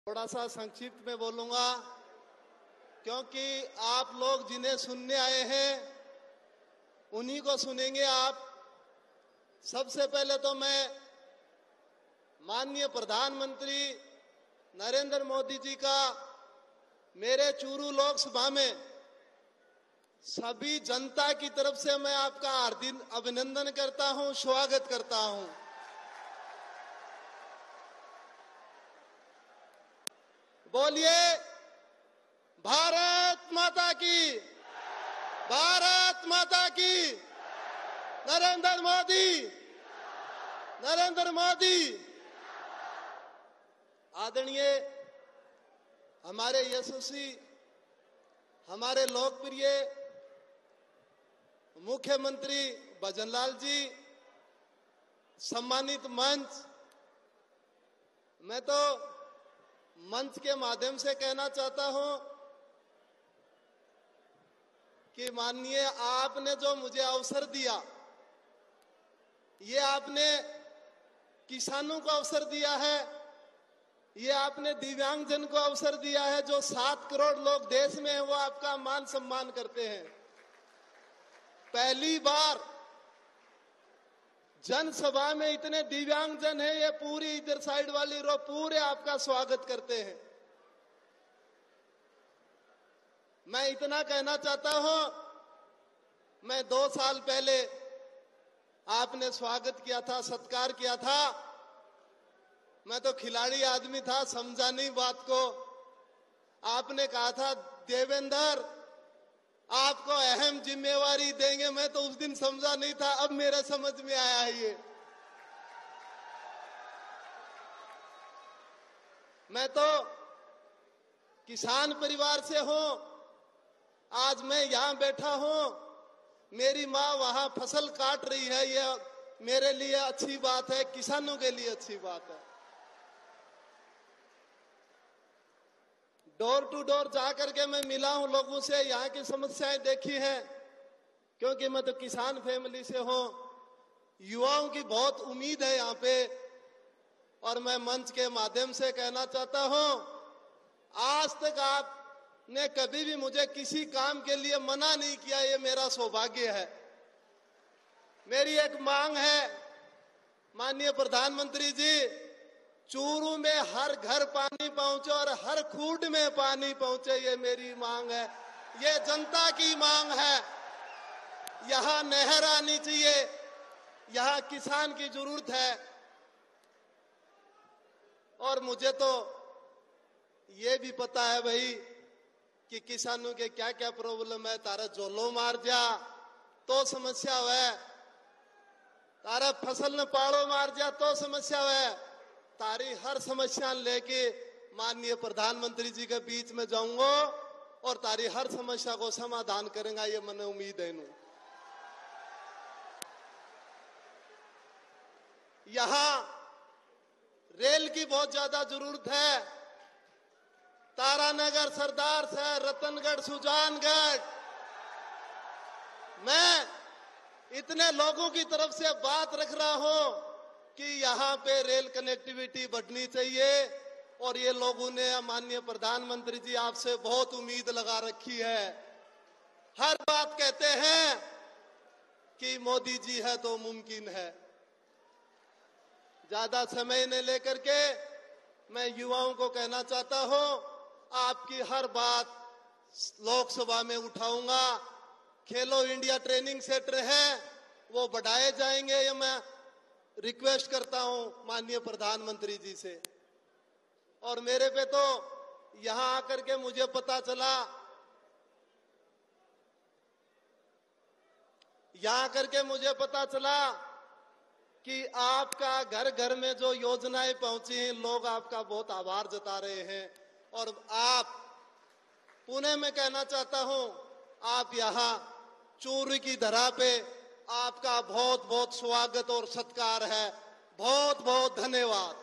थोड़ा सा संक्षिप्त में बोलूंगा क्योंकि आप लोग जिन्हें सुनने आए हैं उन्हीं को सुनेंगे आप। सबसे पहले तो मैं माननीय प्रधानमंत्री नरेंद्र मोदी जी का मेरे चूरू लोकसभा में सभी जनता की तरफ से मैं आपका हार्दिक अभिनंदन करता हूं, स्वागत करता हूं। बोलिए भारत माता की, भारत माता की। नरेंद्र मोदी, नरेंद्र मोदी। आदरणीय हमारे यशस्वी, हमारे लोकप्रिय मुख्यमंत्री भजनलाल जी, सम्मानित मंच, मैं तो मंच के माध्यम से कहना चाहता हूं कि माननीय आपने जो मुझे अवसर दिया, ये आपने किसानों को अवसर दिया है, ये आपने दिव्यांगजन को अवसर दिया है। जो 7 करोड़ लोग देश में हैं वो आपका मान सम्मान करते हैं। पहली बार जनसभा में इतने दिव्यांगजन हैं, ये पूरी इधर साइड वाली रो पूरे आपका स्वागत करते हैं। मैं इतना कहना चाहता हूं, मैं 2 साल पहले आपने स्वागत किया था, सत्कार किया था। मैं तो खिलाड़ी आदमी था, समझा नहीं बात को। आपने कहा था देवेंद्र आपको अहम जिम्मेवारी देंगे, मैं तो उस दिन समझा नहीं था, अब मेरे समझ में आया है ये। मैं तो किसान परिवार से हूं, आज मैं यहां बैठा हूं, मेरी मां वहां फसल काट रही है, ये मेरे लिए अच्छी बात है, किसानों के लिए अच्छी बात है। डोर टू डोर जाकर के मैं मिला हूं लोगों से, यहाँ की समस्याएं देखी हैं, क्योंकि मैं तो किसान फैमिली से हूं। युवाओं की बहुत उम्मीद है यहाँ पे, और मैं मंच के माध्यम से कहना चाहता हूं, आज तक आपने कभी भी मुझे किसी काम के लिए मना नहीं किया, ये मेरा सौभाग्य है। मेरी एक मांग है माननीय प्रधानमंत्री जी, चूरू में हर घर पानी पहुंचे और हर खूंट में पानी पहुंचे, ये मेरी मांग है, ये जनता की मांग है। यहां नहर आनी चाहिए, यहां किसान की जरूरत है। और मुझे तो ये भी पता है भाई कि किसानों के क्या क्या प्रॉब्लम है। तारा जोलो मार जा तो समस्या है, तारा फसल न पाड़ो मार जा तो समस्या है। तारी हर समस्या लेके माननीय प्रधानमंत्री जी के बीच में जाऊंगा और तारी हर समस्या को समाधान करेंगे, ये मने उम्मीद है। यहां रेल की बहुत ज्यादा जरूरत है। तारानगर, सरदार शहर, रतनगढ़, सुजानगढ़, मैं इतने लोगों की तरफ से बात रख रहा हूं कि यहाँ पे रेल कनेक्टिविटी बढ़नी चाहिए। और ये लोगों ने माननीय प्रधानमंत्री जी आपसे बहुत उम्मीद लगा रखी है। हर बात कहते हैं कि मोदी जी है तो मुमकिन है। ज्यादा समय न लेकर के मैं युवाओं को कहना चाहता हूं, आपकी हर बात लोकसभा में उठाऊंगा। खेलो इंडिया ट्रेनिंग सेंटर है वो बढ़ाए जाएंगे, ये मैं रिक्वेस्ट करता हूं माननीय प्रधानमंत्री जी से। और मेरे पे तो यहां आकर के मुझे पता चला, यहां आकर के मुझे पता चला कि आपका घर घर में जो योजनाएं पहुंची हैं, लोग आपका बहुत आभार जता रहे हैं। और आप पुणे में कहना चाहता हूं, आप यहां चूरू की धरा पे आपका बहुत बहुत स्वागत और सत्कार है। बहुत बहुत धन्यवाद।